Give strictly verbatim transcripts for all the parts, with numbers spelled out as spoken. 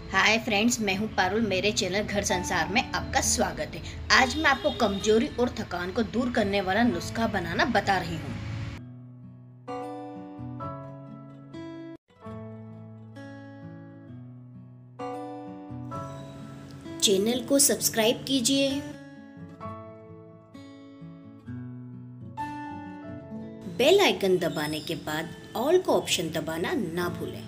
Hi friends, मैं हूं पारुल। मेरे चैनल घर संसार में आपका स्वागत है। आज मैं आपको कमजोरी और थकान को दूर करने वाला नुस्खा बनाना बता रही हूं। चैनल को सब्सक्राइब कीजिए, बेल आइकन दबाने के बाद ऑल का ऑप्शन दबाना ना भूलें।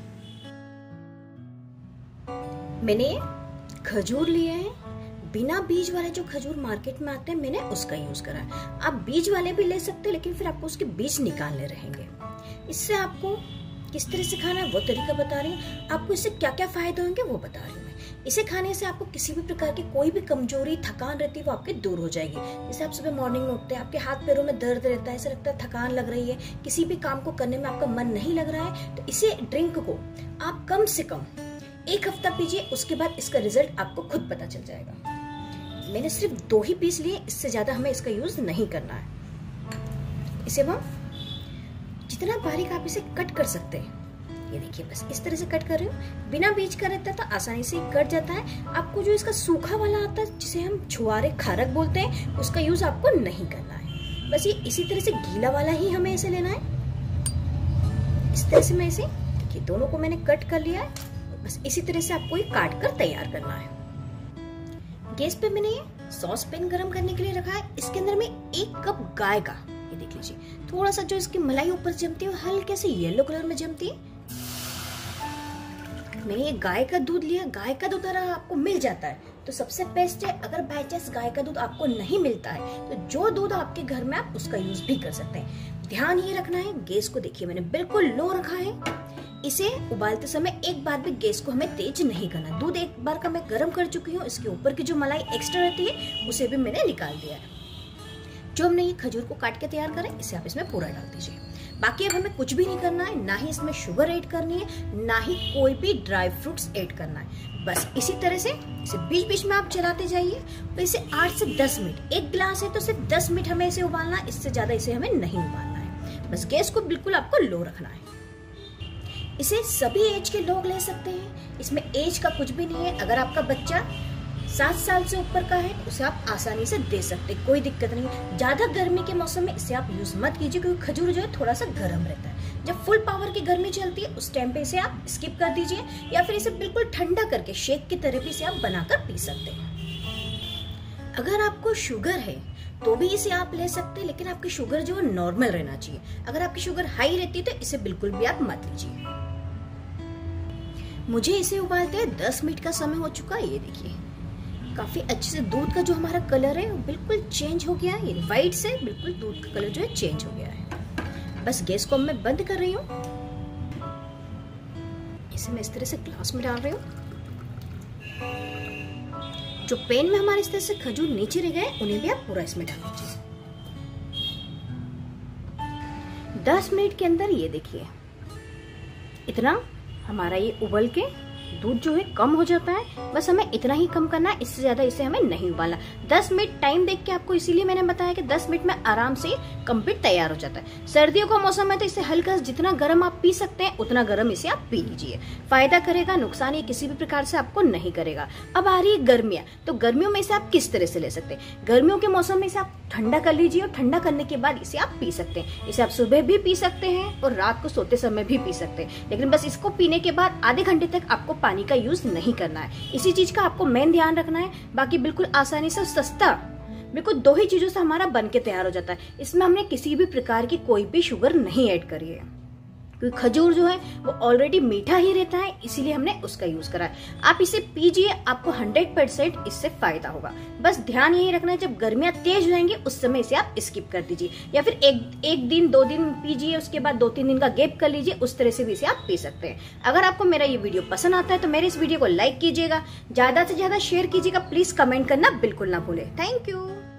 मैंने खजूर लिया है, बिना बीज वाले जो खजूर मार्केट में आते हैं मैंने उसका यूज करा है। आप बीज वाले भी ले सकते हैं, लेकिन फिर आपको उसके बीज निकालने रहेंगे। इससे आपको किस तरह से खाना है वो तरीका बता रही हूँ। आपको इससे क्या क्या फायदे होंगे वो बता रही हूँ मैं। इसे खाने से आपको किसी भी प्रकार की कोई भी कमजोरी, थकान रहती है वो आपके दूर हो जाएगी। जैसे आप सुबह मॉर्निंग में उठते हैं, आपके हाथ पैरों में दर्द रहता है, ऐसा लगता है थकान लग रही है, किसी भी काम को करने में आपका मन नहीं लग रहा है, तो इसे ड्रिंक को आप कम से कम एक हफ्ता पीजिए। उसके बाद इसका रिजल्ट आपको खुद पता चल जाएगा। मैंने सिर्फ दो ही पीस लिए, इससे ज्यादा हमें इसका यूज नहीं करना है। इसे हम जितना बारीक आप इसे कट कर सकते हैं, ये देखिए बस इस तरह से कट कर रही हूँ। बिना बीज का रहता है तो आसानी से कट जाता है। आपको जो इसका सूखा वाला आता है, जिसे हम छुआरे खारक बोलते हैं, उसका यूज आपको नहीं करना है। बस ये इसी तरह से गीला वाला ही हमें इसे लेना है। इस तरह से मैं इसे देखिए दोनों को मैंने कट कर लिया है। बस इसी तरह से आपको ये काट कर तैयार करना है। गैस पे मैंने ये सॉस पैन गरम करने के लिए रखा है। इसके अंदर मैं एक कप गाय का, ये देख लीजिए, थोड़ा सा जो इसकी मलाई ऊपर जमती है हल्के से येलो कलर में जमती है। मैंने ये गाय का दूध लिया। गाय का दूध अगर आपको मिल जाता है तो सबसे बेस्ट है। अगर बाय चांस गाय का दूध आपको नहीं मिलता है तो जो दूध आपके घर में आप उसका यूज भी कर सकते हैं। ध्यान ये रखना है, गैस को देखिए मैंने बिल्कुल लो रखा है। इसे उबालते समय एक बार भी गैस को हमें तेज नहीं करना। दूध एक बार का मैं गर्म कर चुकी हूँ। इसके ऊपर की जो मलाई एक्स्ट्रा रहती है उसे भी मैंने निकाल दिया है। जो हमने ये खजूर को काट के तैयार करें, इसे आप इसमें पूरा डाल दीजिए। बाकी अब हमें कुछ भी नहीं करना है, ना ही इसमें शुगर ऐड करनी है, ना ही कोई भी ड्राई फ्रूट्स ऐड करना है। बस इसी तरह से इसे बीच बीच में आप चलाते जाइए। तो इसे आठ से दस मिनट, एक गिलास है तो सिर्फ दस मिनट हमें इसे उबालना है, इससे ज्यादा इसे हमें नहीं उबालना है। बस गैस को बिल्कुल आपको लो रखना है। इसे सभी एज के लोग ले सकते हैं, इसमें एज का कुछ भी नहीं है। अगर आपका बच्चा सात साल से ऊपर का है उसे आप आसानी से दे सकते हैं, कोई दिक्कत नहीं। ज्यादा गर्मी के मौसम में इसे आप यूज मत कीजिए, क्योंकि खजूर जो है थोड़ा सा गर्म रहता है। जब फुल पावर की गर्मी चलती है उस टाइम पे इसे आप स्किप कर दीजिए, या फिर इसे बिल्कुल ठंडा करके शेक की तरह भी इसे आप बनाकर पी सकते हैं। अगर आपको शुगर है तो भी इसे आप ले सकते हैं, लेकिन आपकी शुगर जो है नॉर्मल रहना चाहिए। अगर आपकी शुगर हाई रहती है तो इसे बिल्कुल भी आप मत लीजिए। मुझे इसे उबालते हैं दस मिनट का समय हो चुका है। ये देखिए काफी अच्छे से दूध का जो हमारा कलर है वो बिल्कुल चेंज हो गया है। ये व्हाइट से बिल्कुल दूध का कलर जो है चेंज हो गया है। बस गैस को मैं बंद कर रही हूँ। इसे मैं इस तरह से ग्लास में डाल रही हूँ। जो पैन में हमारे इस तरह से खजूर नीचे रह गए उन्हें भी आप पूरा इसमें डाल दीजिए। दस मिनट के अंदर ये देखिए इतना हमारा ये उबल के दूध जो है कम हो जाता है। बस हमें इतना ही कम करना है, इससे ज्यादा इसे हमें नहीं उबालना। दस मिनट टाइम देख के आपको इसीलिए मैंने बताया कि दस मिनट में आराम से कंप्लीट तैयार हो जाता है। सर्दियों का मौसम है तो इसे हल्का जितना गर्म आप पी सकते हैं उतना गर्म इसे आप पी लीजिए। फायदा करेगा, नुकसान ये किसी भी प्रकार से आपको नहीं करेगा। अब आ रही है गर्मियां, तो गर्मियों में इसे आप किस तरह से ले सकते हैं। गर्मियों के मौसम में इसे आप ठंडा कर लीजिए, और ठंडा करने के बाद इसे आप पी सकते हैं। इसे आप सुबह भी पी सकते हैं और रात को सोते समय भी पी सकते हैं, लेकिन बस इसको पीने के बाद आधे घंटे तक आपको पानी का यूज नहीं करना है। इसी चीज का आपको मेन ध्यान रखना है। बाकी बिल्कुल आसानी से सस्ता, बिल्कुल दो ही चीजों से हमारा बन के तैयार हो जाता है। इसमें हमने किसी भी प्रकार की कोई भी शुगर नहीं ऐड करी है, क्योंकि खजूर जो है वो ऑलरेडी मीठा ही रहता है, इसीलिए हमने उसका यूज करा है। आप इसे पीजिए, आपको हंड्रेड परसेंट इससे फायदा होगा। बस ध्यान यही रखना है, जब गर्मियां तेज हो जाएंगी उस समय इसे आप स्किप कर दीजिए, या फिर एक एक दिन दो दिन पीजिए, उसके बाद दो तीन दिन का गैप कर लीजिए। उस तरह से भी इसे आप पी सकते हैं। अगर आपको मेरा ये वीडियो पसंद आता है तो मेरे इस वीडियो को लाइक कीजिएगा, ज्यादा से ज्यादा शेयर कीजिएगा। प्लीज कमेंट करना बिल्कुल ना भूले। Thank you.